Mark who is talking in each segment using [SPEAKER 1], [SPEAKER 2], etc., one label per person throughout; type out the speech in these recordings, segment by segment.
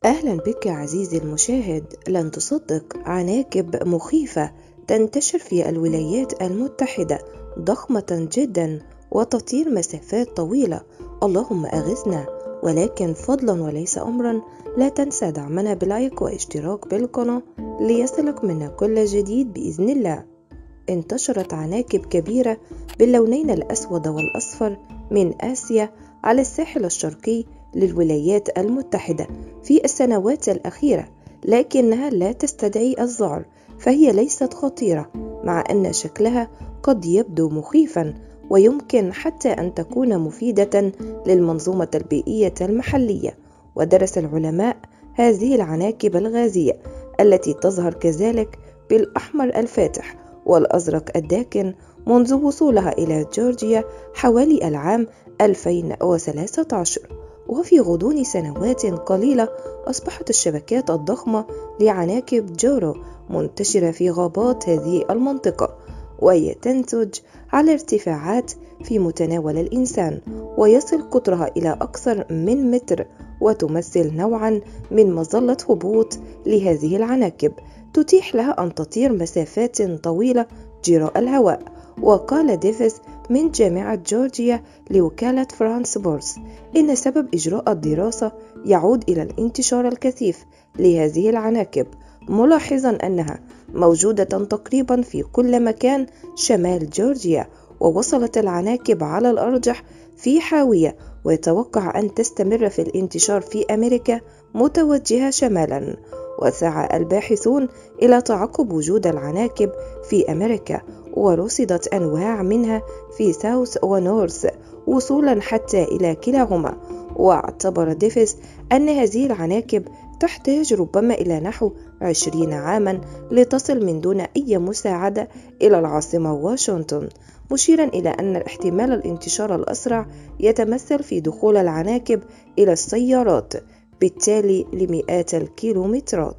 [SPEAKER 1] أهلا بك عزيزي المشاهد. لن تصدق، عناكب مخيفة تنتشر في الولايات المتحدة، ضخمة جدا وتطير مسافات طويلة. اللهم أغثنا، ولكن فضلا وليس أمرا لا تنسى دعمنا بلايك واشتراك بالقناة ليصلك منا كل جديد بإذن الله. انتشرت عناكب كبيرة باللونين الأسود والأصفر من آسيا على الساحل الشرقي للولايات المتحدة في السنوات الأخيرة، لكنها لا تستدعي الذعر، فهي ليست خطيرة مع أن شكلها قد يبدو مخيفا، ويمكن حتى أن تكون مفيدة للمنظومة البيئية المحلية. ودرس العلماء هذه العناكب الغازية التي تظهر كذلك بالأحمر الفاتح والأزرق الداكن منذ وصولها إلى جورجيا حوالي العام 2013، وفي غضون سنوات قليلة أصبحت الشبكات الضخمة لعناكب جورو منتشرة في غابات هذه المنطقة، وهي تنتج على ارتفاعات في متناول الإنسان، ويصل قطرها إلى أكثر من متر، وتمثل نوعا من مظلة هبوط لهذه العناكب تتيح لها أن تطير مسافات طويلة جراء الهواء. وقال ديفيس من جامعة جورجيا لوكالة فرانس بورس إن سبب إجراء الدراسة يعود إلى الانتشار الكثيف لهذه العناكب، ملاحظا أنها موجودة تقريبا في كل مكان شمال جورجيا، ووصلت العناكب على الأرجح في حاوية، ويتوقع أن تستمر في الانتشار في أمريكا متوجهة شمالا. وسعى الباحثون إلى تعقب وجود العناكب في أمريكا، ورصدت أنواع منها في ساوث ونورث وصولا حتى إلى كلاهما. واعتبر ديفيس أن هذه العناكب تحتاج ربما إلى نحو 20 عاما لتصل من دون أي مساعدة إلى العاصمة واشنطن، مشيرا إلى أن احتمال الانتشار الأسرع يتمثل في دخول العناكب إلى السيارات، بالتالي لمئات الكيلومترات.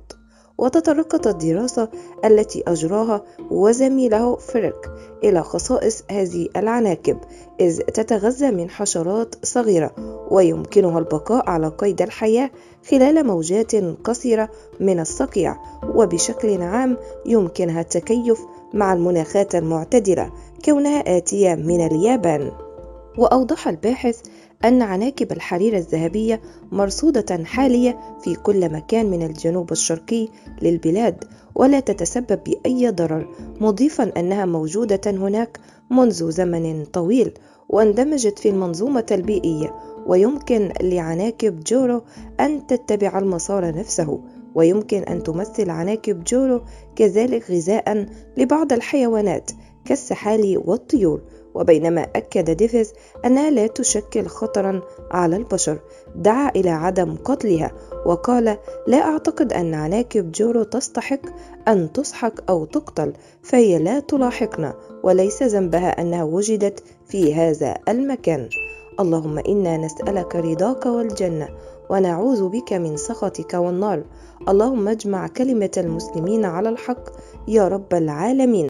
[SPEAKER 1] وتطرقت الدراسة التي أجراها وزميله فريك إلى خصائص هذه العناكب، إذ تتغذى من حشرات صغيرة ويمكنها البقاء على قيد الحياة خلال موجات قصيرة من الصقيع، وبشكل عام يمكنها التكيف مع المناخات المعتدلة كونها آتية من اليابان. وأوضح الباحث أن عناكب الحرير الذهبية مرصودة حاليا في كل مكان من الجنوب الشرقي للبلاد، ولا تتسبب بأي ضرر، مضيفا أنها موجودة هناك منذ زمن طويل واندمجت في المنظومة البيئية، ويمكن لعناكب جورو أن تتبع المسار نفسه، ويمكن أن تمثل عناكب جورو كذلك غذاء لبعض الحيوانات كالسحالي والطيور. وبينما أكد ديفيس أنها لا تشكل خطرا على البشر، دعا إلى عدم قتلها، وقال: لا أعتقد أن عناكب جورو تستحق أن تسحق أو تقتل، فهي لا تلاحقنا، وليس ذنبها أنها وجدت في هذا المكان. اللهم إنا نسألك رضاك والجنة، ونعوذ بك من سخطك والنار. اللهم اجمع كلمة المسلمين على الحق يا رب العالمين.